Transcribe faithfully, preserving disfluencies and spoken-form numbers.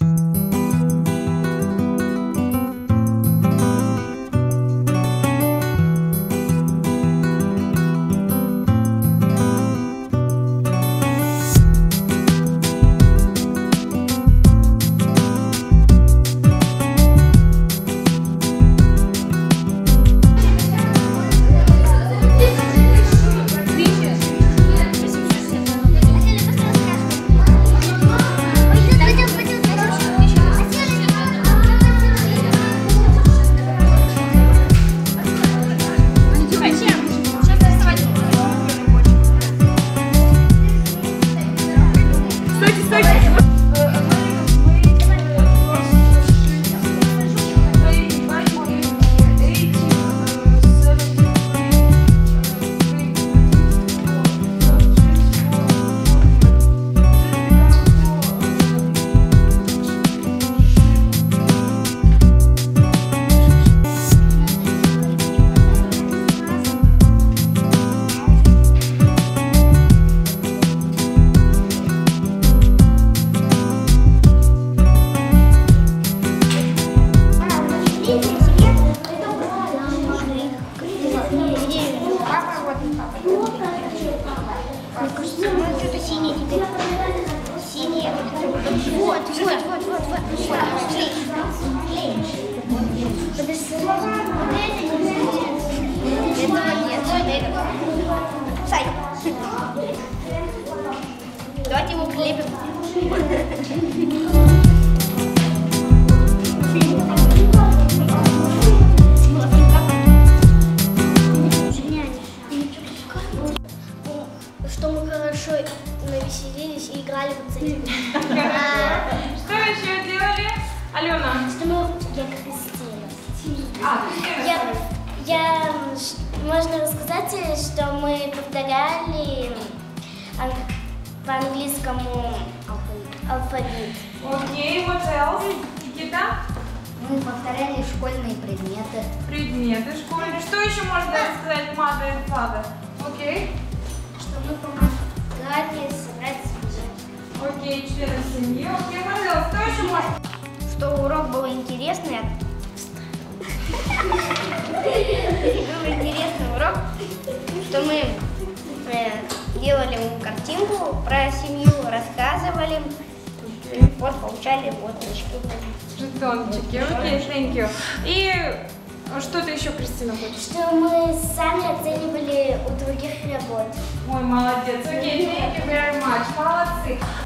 Вот, вот, вот, вот, вот, вот. Сай. Давайте его прилепим. Что мы хорошо навеселились и играли вот с этим. Что еще делали, Алена? Что мы... Я крестилась. А, я, я... Можно рассказать, что мы повторяли по-английскому алфавит. Окей, what else? Никита? Мы повторяли школьные предметы. Предметы школьные. Что еще можно рассказать, мата и фада? Окей. Что мы помогали собрать список. Окей, члены семьи. Окей, what else? Что еще можно? Что урок был интересный. Был интересный урок, что мы э, делали картинку про семью, рассказывали, вот получали вот очки. Жетончики, окей, thank you. И что ты еще, Кристина, хочешь? Что мы сами оценивали у других работ. Ой, молодец. Окей, thank you very much. Молодцы.